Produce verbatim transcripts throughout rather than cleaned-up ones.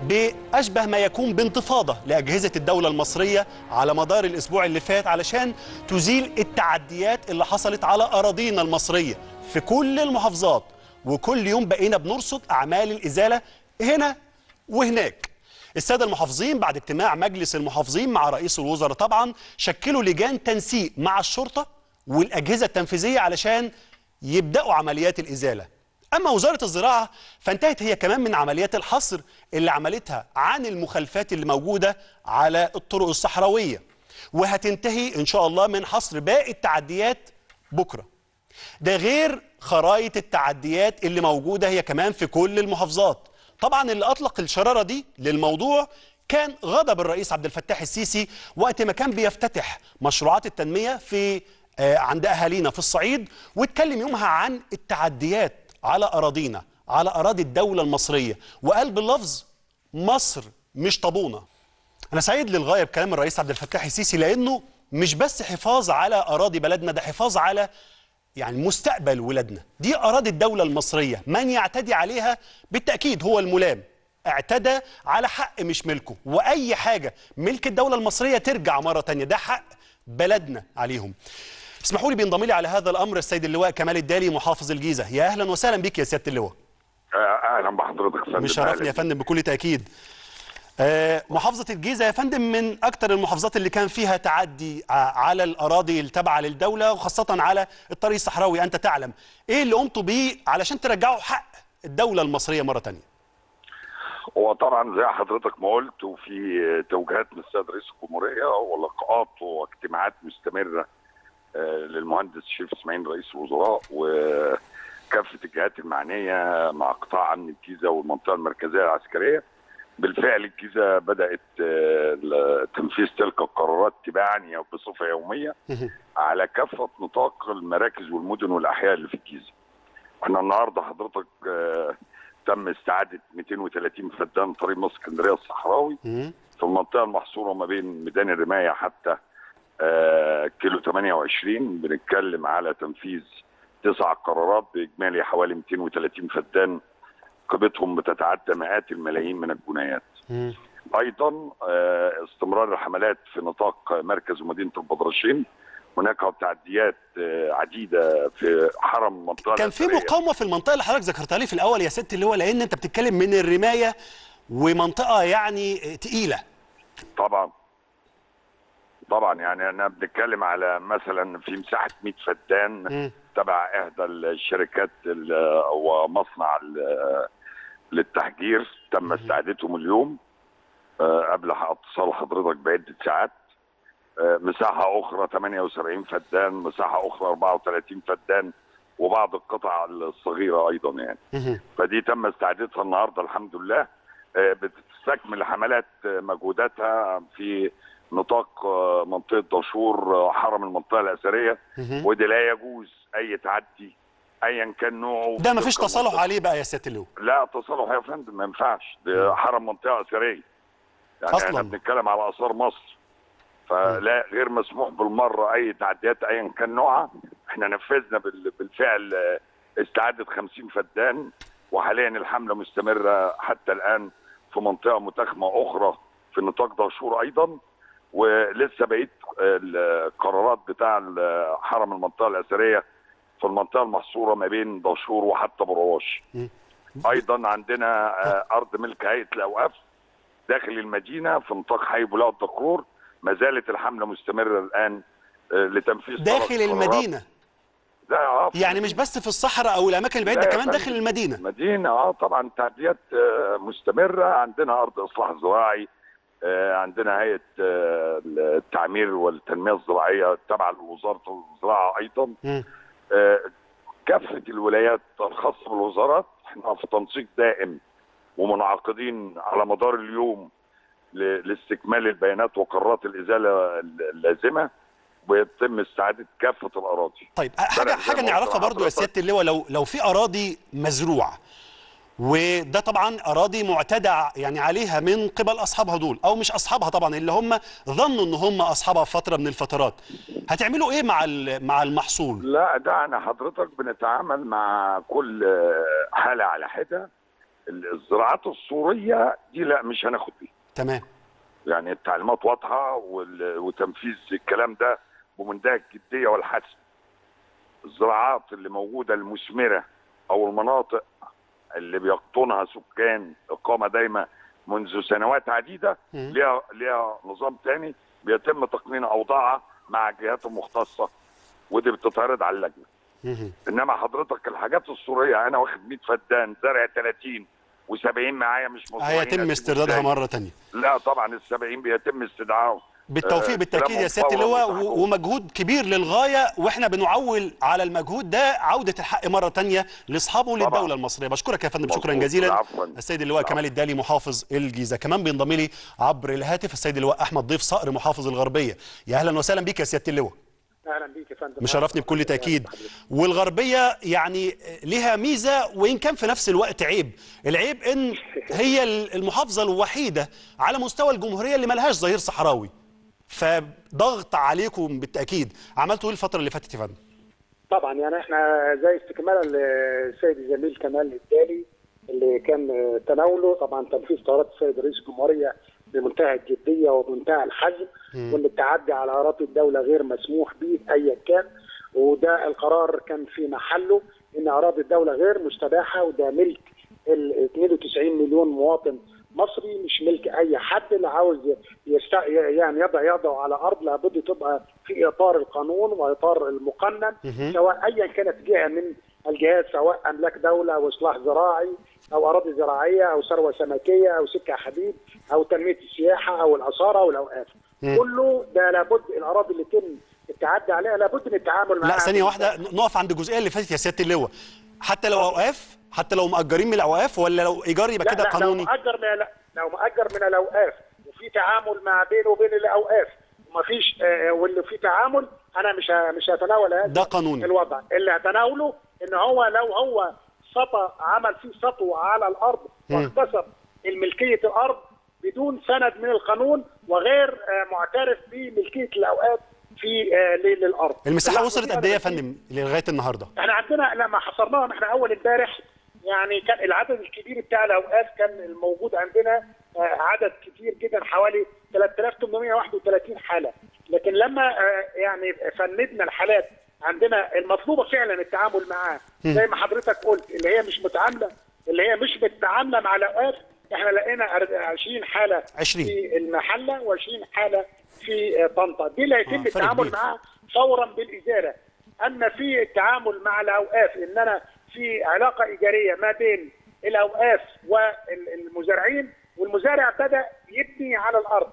بأشبه ما يكون بانتفاضة لأجهزة الدولة المصرية على مدار الأسبوع اللي فات علشان تزيل التعديات اللي حصلت على أراضينا المصرية في كل المحافظات. وكل يوم بقينا بنرصد أعمال الإزالة هنا وهناك. السادة المحافظين بعد اجتماع مجلس المحافظين مع رئيس الوزراء طبعا شكلوا لجان تنسيق مع الشرطة والأجهزة التنفيذية علشان يبدأوا عمليات الإزالة. أما وزارة الزراعة فانتهت هي كمان من عمليات الحصر اللي عملتها عن المخالفات اللي موجودة على الطرق الصحراوية، وهتنتهي إن شاء الله من حصر باقي التعديات بكرة. ده غير خرائط التعديات اللي موجودة هي كمان في كل المحافظات. طبعا اللي أطلق الشرارة دي للموضوع كان غضب الرئيس عبد الفتاح السيسي وقت ما كان بيفتتح مشروعات التنمية في آه عند أهالينا في الصعيد، واتكلم يومها عن التعديات على أراضينا، على أراضي الدولة المصرية، وقال باللفظ مصر مش طابونة. أنا سعيد للغاية بكلام الرئيس عبد الفتاح السيسي، لأنه مش بس حفاظ على أراضي بلدنا، ده حفاظ على يعني مستقبل ولادنا. دي أراضي الدولة المصرية، من يعتدي عليها بالتأكيد هو الملام، اعتدى على حق مش ملكه، وأي حاجة ملك الدولة المصرية ترجع مرة تانية، ده حق بلدنا عليهم. اسمحوا لي بينضم لي على هذا الامر السيد اللواء كمال الدالي محافظ الجيزه. يا اهلا وسهلا بك يا سياده اللواء. اهلا بحضرتك يا فندم. مشرفني يا فندم بكل تاكيد. آه محافظه الجيزه يا فندم من اكثر المحافظات اللي كان فيها تعدي على الاراضي التابعه للدوله، وخاصه على الطريق الصحراوي. انت تعلم ايه اللي قمتوا بيه علشان ترجعوا حق الدوله المصريه مره ثانيه؟ هو طبعا زي حضرتك ما قلت، وفي توجيهات من السيد رئيس الجمهوريه ولقاءات واجتماعات مستمره للمهندس شريف اسماعيل رئيس الوزراء وكافه الجهات المعنيه مع قطاع امن الجيزه والمنطقه المركزيه العسكريه. بالفعل الجيزه بدات تنفيذ تلك القرارات تباعا بصفه يوميه على كافه نطاق المراكز والمدن والاحياء اللي في الجيزه. احنا النهارده حضرتك تم استعاده مئتين وثلاثين فدان طريق مصر اسكندريه الصحراوي في المنطقه المحصوره ما بين ميدان الرمايه حتى آه كيلو ثمانية وعشرين. بنتكلم على تنفيذ تسع قرارات باجمالي حوالي مئتين وثلاثين فدان قيمتهم بتتعدى مئات الملايين من الجنيهات. ايضا آه استمرار الحملات في نطاق مركز ومدينه البدرشين. هناك تعديات آه عديده في حرم المنطقه. كان في مقاومه في المنطقه اللي حضرتك ذكرتها لي في الاول يا ست اللي هو، لان انت بتتكلم من الرمايه ومنطقه يعني تقيله. طبعا طبعا يعني انا بنتكلم على مثلا في مساحه مئة فدان تبع احدى الشركات ومصنع للتحجير تم استعادتهم اليوم قبل اتصال حضرتك بعده ساعات. مساحه اخرى ثمانية وسبعين فدان، مساحه اخرى أربعة وثلاثين فدان، وبعض القطع الصغيره ايضا يعني. فدي تم استعادتها النهارده الحمد لله. بتستكمل حملات مجهوداتها في نطاق منطقه دهشور حرم المنطقه الاثريه، ودي لا يجوز اي تعدي ايا كان نوعه. ده ما فيش تصالح عليه بقى يا سياده اللواء؟ لا تصالح يا فندم ما ينفعش، ده حرم منطقه اثريه يعني أصلاً. احنا بنتكلم على اثار مصر، فلا غير مسموح بالمره اي تعديات ايا كان نوعها. احنا نفذنا بالفعل استعاده خمسين فدان، وحاليا الحمله مستمره حتى الان في منطقه متاخمه اخرى في نطاق دهشور ايضا، ولسه بقيت القرارات بتاع حرم المنطقه الاثريه في المنطقه المحصوره ما بين دهشور وحتى برواش. ايضا عندنا ارض ملك هيئه الاوقاف داخل المدينه في نطاق حي بولاق الدكرور، ما زالت الحمله مستمره الان لتنفيذ داخل المدينه. ده يعني مش بس في الصحراء او الاماكن البعيده، كمان داخل المدينه. المدينه اه طبعا تعديات مستمره. عندنا ارض اصلاح زراعي، عندنا هيئه التعمير والتنميه الزراعيه تابعه لوزاره الزراعه ايضا. كافه الولايات الخاصه بالوزارات احنا في تنسيق دائم ومنعقدين على مدار اليوم لاستكمال البيانات وقرارات الازاله اللازمه، ويتم استعاده كافه الاراضي. طيب حاجه حاجه نعرفها برضو يا سياده اللواء، لو لو في اراضي مزروعه وده طبعا اراضي معتدى يعني عليها من قبل اصحابها دول، او مش اصحابها طبعا، اللي هم ظنوا ان هم اصحابها في فتره من الفترات، هتعملوا ايه مع مع المحصول؟ لا ده انا حضرتك بنتعامل مع كل حاله على حده الزراعات الصوريه دي لا مش هناخد بيها. تمام. يعني التعليمات واضحه وتنفيذ الكلام ده بمنتهى الجديه والحسم. الزراعات اللي موجوده المثمره او المناطق اللي بيقطنها سكان اقامه دايمه منذ سنوات عديده ليها ليها نظام تاني بيتم تقنين اوضاعها مع الجهات المختصه، ودي بتتعرض على اللجنه. انما حضرتك الحاجات الصوريه انا واخد مية فدان زرع ثلاثين وسبعين معايا مش مزروعين، هيتم استردادها مره ثانيه؟ لا طبعا السبعين بيتم استدعائهم بالتوفيق. بالتاكيد يا سياده اللواء، ومجهود كبير للغايه، واحنا بنعول على المجهود ده عوده الحق مره ثانيه لاصحابه للدوله المصريه. بشكرك يا فندم شكرا جزيلا. السيد اللواء كمال الدالي محافظ الجيزه. كمان بينضم لي عبر الهاتف السيد اللواء احمد ضيف صقر محافظ الغربيه. يا اهلا وسهلا بيك يا سياده اللواء. اهلا بيك يا فندم. مشرفني بكل تاكيد. والغربيه يعني لها ميزه وان كان في نفس الوقت عيب. العيب ان هي المحافظه الوحيده على مستوى الجمهوريه اللي ملهاش ظهير صحراوي، فضغط عليكم بالتاكيد. عملتوا ايه الفتره اللي فاتت يا فندم؟ طبعا يعني احنا زي استكمالا للسيد الزميل كمال الدالي اللي كان تناوله، طبعا تنفيذ قرارات السيد رئيس الجمهوريه بمنتهى الجديه وبمنتهى الحزم، وان التعدي على اراضي الدوله غير مسموح به ايا كان، وده القرار كان في محله ان اراضي الدوله غير مستباحه، وده ملك ال اثنين وتسعين مليون مواطن مصري، مش ملك اي حد. اللي عاوز يست... يعني يضع يضع على ارض لابد تبقى في اطار القانون واطار المقنن، سواء ايا كانت جهه من الجهات، سواء املاك دوله او اصلاح زراعي او اراضي زراعيه او ثروه سمكيه او سكه حديد او تنميه السياحه او الاثار او الاوقاف. كله ده لابد الاراضي اللي يتم التعدي عليها لابد من التعامل معها. لا ثانيه واحده نقف عند الجزئيه اللي فاتت يا سياده اللواء. حتى لو اوقاف، حتى لو مأجرين من الاوقاف، ولا لو ايجار يبقى كده قانوني؟ لو مأجر من لا لو مأجر من الاوقاف وفي تعامل ما بينه وبين الاوقاف ومفيش آه واللي في تعامل، انا مش مش هتناول هذا ده قانوني. الوضع اللي هتناوله ان هو لو هو سطى عمل فيه سطو على الارض واغتصب الملكيه الارض بدون سند من القانون وغير آه معترف بملكيه الاوقاف في آه للارض. المساحه وصلت قد ايه يا فندم لغايه النهارده؟ احنا عندنا لما حصرناها احنا اول امبارح يعني كان العدد الكبير بتاع الاوقاف كان الموجود عندنا آه عدد كتير جدا حوالي ثلاثة آلاف وثمانمائة وواحد وثلاثين حاله، لكن لما آه يعني فندنا الحالات عندنا المطلوبه فعلا التعامل معاها زي ما حضرتك قلت، اللي هي مش متعامله اللي هي مش متعامله مع الاوقاف. احنا لقينا عشرين حاله عشرين في المحله وعشرين حاله في طنطا، دي اللي هيتم آه التعامل معاها فورا بالازاله. اما في التعامل مع الاوقاف ان انا في علاقه ايجاريه ما بين الاوقاف والمزارعين، والمزارع بدا يبني على الارض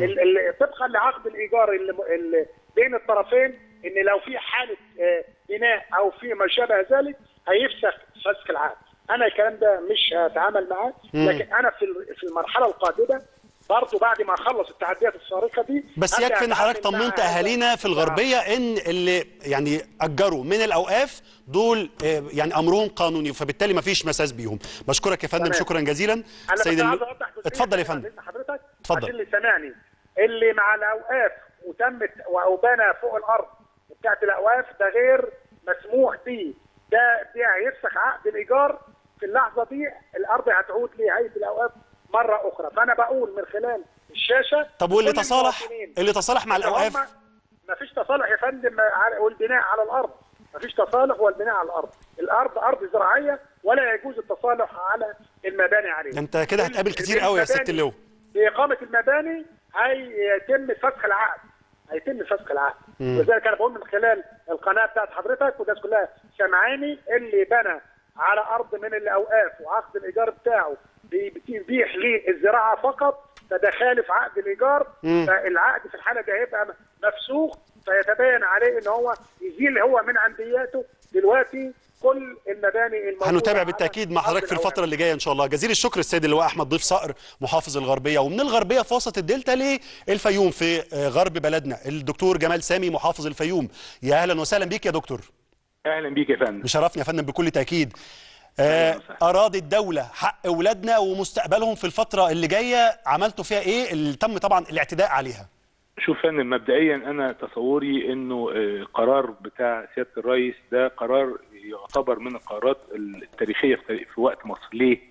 طبقا لعقد الايجار اللي اللي بين الطرفين، ان لو في حاله بناء او في ما شابه ذلك هيفسخ فسخ العقد. انا الكلام ده مش هتعامل معاه، لكن انا في في المرحله القادمه برضه بعد ما اخلص التعديات الصارخه دي. بس يكفي ان حضرتك طمنت اهالينا في الغربيه ان اللي يعني اجروا من الاوقاف دول يعني امرهم قانوني، فبالتالي ما فيش مساس بيهم. بشكرك يا فندم شكرا جزيلا. سيد ال... اتفضل يا فندم. حضرتك اتفضل. عشان اللي سمعني، اللي مع الاوقاف وتمت او بنى فوق الارض بتاعت الاوقاف ده غير مسموح به، ده ده هيفسخ عقد الايجار في اللحظه دي، الارض هتعود لهيئه الاوقاف مره اخرى. فانا بقول من خلال الشاشه. طب واللي تصالح اللي تصالح مع الاوقاف؟ ما فيش تصالح يا فندم والبناء على الارض، ما فيش تصالح والبناء على الارض، الارض ارض زراعيه ولا يجوز التصالح على المباني عليها. انت كده هتقابل كتير قوي يا سياده اللواء. باقامه المباني هيتم فسخ العقد، هيتم فسخ العقد. ولذلك انا بقول من خلال القناه بتاعت حضرتك والناس كلها سامعاني، اللي بنى على ارض من الاوقاف وعقد الايجار بتاعه بيبيح للزراعه فقط، فده خالف عقد الايجار، فالعقد في الحاله دي هيبقى مفسوخ، فيتبين عليه ان هو يزيل هو من عندياته دلوقتي كل المباني الموجوده. هنتابع بالتاكيد مع حضرتك في الفتره اللي جايه ان شاء الله. جزيل الشكر السيد اللواء احمد ضيف صقر محافظ الغربيه. ومن الغربيه في وسط الدلتا للفيوم في غرب بلدنا الدكتور جمال سامي محافظ الفيوم. يا اهلا وسهلا بيك يا دكتور. اهلا بيك يا فندم. مشرفني يا فندم بكل تاكيد. آه اراضي الدوله حق اولادنا ومستقبلهم في الفتره اللي جايه، عملتوا فيها ايه اللي تم طبعا الاعتداء عليها؟ شوف يا فندم، مبدئيا انا تصوري انه قرار بتاع سياده الرئيس ده قرار يعتبر من القرارات التاريخيه في وقت مصر. ليه؟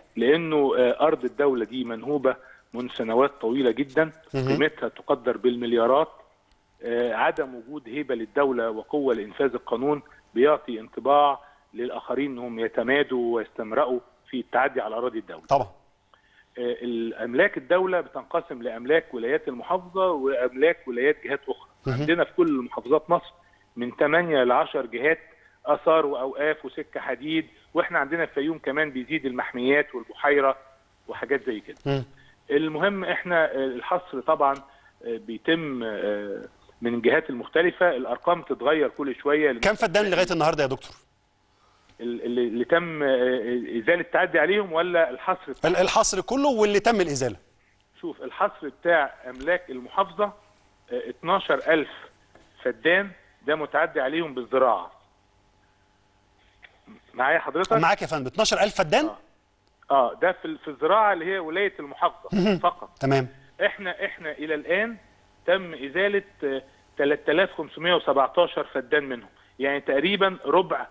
لانه ارض الدوله دي منهوبه منذ سنوات طويله جدا، قيمتها تقدر بالمليارات. عدم وجود هيبه للدوله وقوه لانفاذ القانون بيعطي انطباع للاخرين انهم يتمادوا ويستمرئوا في التعدي على اراضي الدوله. طبعا. الاملاك الدوله بتنقسم لاملاك ولايات المحافظه واملاك ولايات جهات اخرى. عندنا في كل محافظات مصر من ثمانية ل عشرة جهات اثار واوقاف وسكه حديد، واحنا عندنا في الفيوم كمان بيزيد المحميات والبحيره وحاجات زي كده. م. المهم احنا الحصر طبعا بيتم من الجهات المختلفه، الارقام تتغير كل شويه. كم فدان لغايه النهارده يا دكتور؟ اللي, اللي تم ازاله التعدي عليهم ولا الحصر بتاعهم؟ الحصر كله واللي تم الازاله. شوف الحصر بتاع املاك المحافظه اتناشر ألف فدان، ده متعدي عليهم بالزراعه. معايا حضرتك؟ معاك يا فندم. اتناشر ألف فدان؟ اه, آه ده في في الزراعه اللي هي ولايه المحافظه فقط. تمام. احنا احنا الى الان تم ازاله ثلاثة آلاف وخمسمائة وسبعة عشر فدان منهم، يعني تقريبا ربع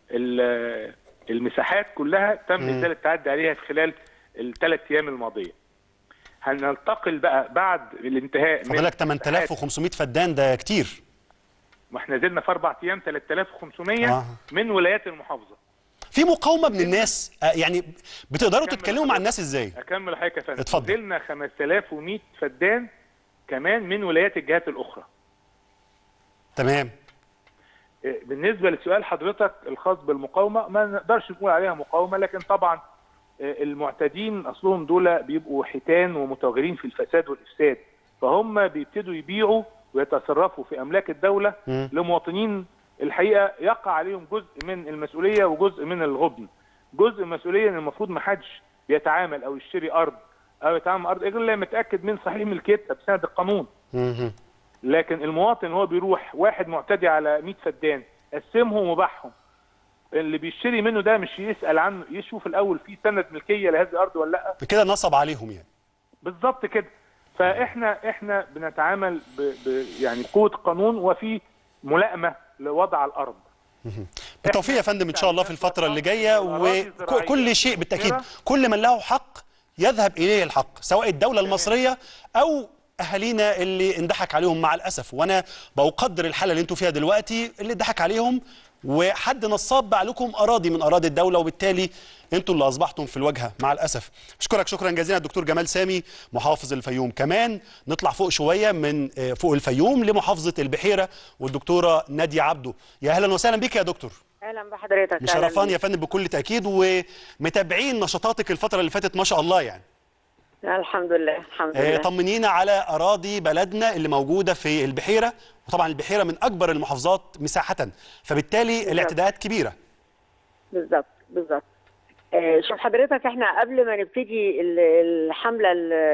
المساحات كلها تم ازاله التعدي عليها في خلال الثلاث ايام الماضيه. هننتقل بقى بعد الانتهاء من لك ثمانية آلاف وخمسمائة فدان، ده كتير. ما احنا نزلنا في اربع ايام ثلاثة آلاف وخمسمائة آه. من ولايات المحافظه. في مقاومه من الناس، يعني بتقدروا تتكلموا مع الناس ازاي؟ اكمل حضرتك يا فندم. اتفضل. نزلنا خمسة آلاف ومائة فدان كمان من ولايات الجهات الاخرى. تمام. بالنسبه لسؤال حضرتك الخاص بالمقاومه، ما نقدرش نقول عليها مقاومه، لكن طبعا المعتدين اصلهم دول بيبقوا حيتان ومتوغلين في الفساد والافساد، فهم بيبتدوا يبيعوا ويتصرفوا في املاك الدوله م. لمواطنين الحقيقه يقع عليهم جزء من المسؤوليه وجزء من الغبن. جزء المسؤوليه ان المفروض ما حدش بيتعامل او يشتري ارض او يتعامل ارض الا لما يتاكد من صحيح ملكيتها بسند القانون. م. لكن المواطن هو بيروح واحد معتدي على مائة فدان قسمهم وباعهم، اللي بيشتري منه ده مش يسال عنه، يشوف الاول في سند ملكيه لهذه الارض ولا لا. كده نصب عليهم يعني. بالظبط كده. فاحنا احنا بنتعامل ب ب يعني قوه قانون وفي ملائمه لوضع الارض. بالتوفيق يا فندم ان شاء الله في الفتره اللي جايه، وكل شيء بالتاكيد كل من له حق يذهب اليه الحق، سواء الدوله المصريه او اهالينا اللي اندحك عليهم مع الاسف. وانا بقدر الحاله اللي انتوا فيها دلوقتي، اللي اندحك عليهم وحد نصاب باع لكم اراضي من اراضي الدوله، وبالتالي انتوا اللي اصبحتم في الواجهه مع الاسف. اشكرك شكرا جزيلا الدكتور جمال سامي محافظ الفيوم. كمان نطلع فوق شويه من فوق الفيوم لمحافظه البحيره والدكتوره ناديه عبده. يا اهلا وسهلا بك يا دكتور. اهلا بحضرتك. مشرفان يا فندم بكل تاكيد، ومتابعين نشاطاتك الفتره اللي فاتت ما شاء الله يعني. الحمد لله الحمد لله. طمنينا على اراضي بلدنا اللي موجوده في البحيره، وطبعا البحيره من اكبر المحافظات مساحه، فبالتالي بالزبط. الاعتداءات كبيره. بالظبط بالظبط. آه شوف حضرتك، احنا قبل ما نبتدي الحمله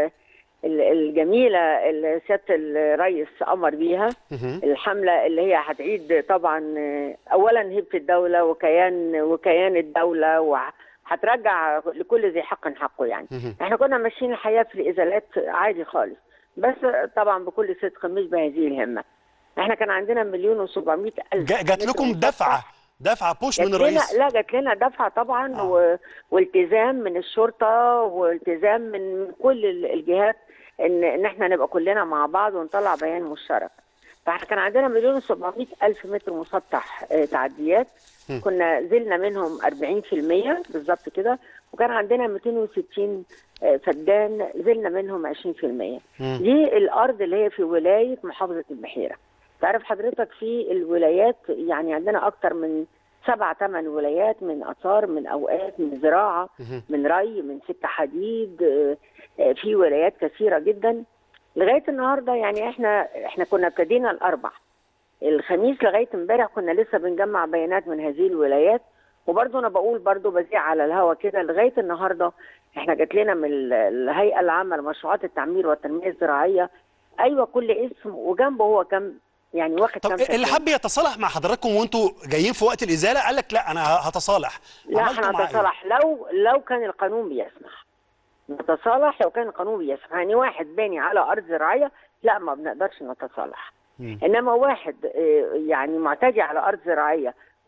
الجميله اللي سياده الرئيس امر بيها، الحمله اللي هي هتعيد طبعا اولا هيبه الدوله وكيان وكيان الدوله و هترجع لكل ذي حق حقه. يعني احنا كنا ماشيين الحياه في الازالات عادي خالص، بس طبعا بكل صدق مش بهذه الهمه. احنا كان عندنا مليون وسبعمائة الف. جات لكم دفعه دفعه بوش من الرئيس؟ لا جات لنا دفعه طبعا آه. و... والتزام من الشرطه والتزام من كل الجهات ان ان احنا نبقى كلنا مع بعض ونطلع بيان مشترك. فاحنا كان عندنا مليون وسبعمائة الف متر مسطح تعديات، كنا زلنا منهم أربعين بالمئة بالظبط كده، وكان عندنا مئتين وستين فدان زلنا منهم عشرين بالمئة. دي الارض اللي هي في ولايه محافظه البحيره. تعرف حضرتك في الولايات يعني عندنا اكتر من سبع ثمان ولايات، من اثار من اوقات من زراعه من ري من سكه حديد، في ولايات كثيره جدا لغايه النهارده. يعني احنا احنا كنا ابتدينا الاربع، الخميس لغايه امبارح كنا لسه بنجمع بيانات من هذه الولايات، وبرضه انا بقول برضه بذيع على الهوا كده لغايه النهارده احنا جات لنا من الهيئه العامه لمشروعات التعمير والتنميه الزراعيه ايوه كل اسم وجنبه هو كم يعني واخد كام. طب اللي حب يتصالح مع حضراتكم وانتوا جايين في وقت الازاله قال لك لا انا هتصالح؟ لا احنا هنتصالح لو لو كان القانون بيسمح. نتصالح لو كان القانون بيسمح، يعني واحد باني على ارض زراعيه لا ما بنقدرش نتصالح. مم. انما واحد يعني معتدي على ارض زراعيه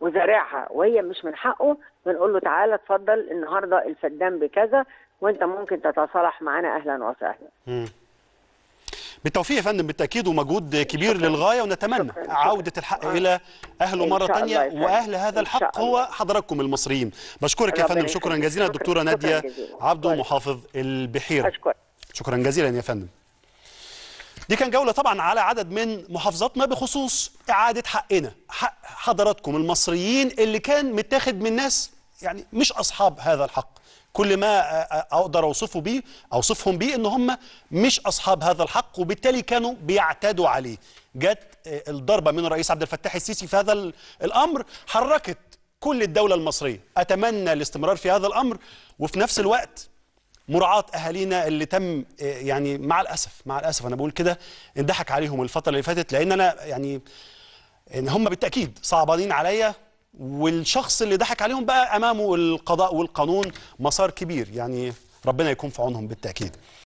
وزارعها وهي مش من حقه، بنقول له تعالى اتفضل النهارده الفدان بكذا وانت ممكن تتصالح معانا، اهلا وسهلا. مم. بالتوفيق يا فندم بالتاكيد، ومجهود كبير شكرا. للغايه، ونتمنى شكرا. عوده الحق آه. الى اهله مره ثانيه، واهل هذا الحق هو حضراتكم المصريين. بشكرك يا فندم، شكرا جزيلا الدكتوره ناديه عبده محافظ البحيره. أشكر. شكرا جزيلا يا فندم. دي كان جوله طبعا على عدد من محافظاتنا بخصوص اعاده حقنا، حق حضراتكم المصريين اللي كان متاخد من ناس يعني مش اصحاب هذا الحق. كل ما اقدر اوصفه بيه اوصفهم بيه ان هم مش اصحاب هذا الحق، وبالتالي كانوا بيعتادوا عليه. جت الضربه من الرئيس عبد الفتاح السيسي في هذا الامر حركت كل الدوله المصريه. اتمنى الاستمرار في هذا الامر، وفي نفس الوقت مراعاه اهالينا اللي تم يعني مع الاسف مع الاسف انا بقول كده انضحك عليهم الفتره اللي فاتت، لان انا يعني ان هم بالتاكيد صعبانين عليا، والشخص اللي ضحك عليهم بقى امامه القضاء والقانون مسار كبير، يعني ربنا يكون في عونهم بالتاكيد.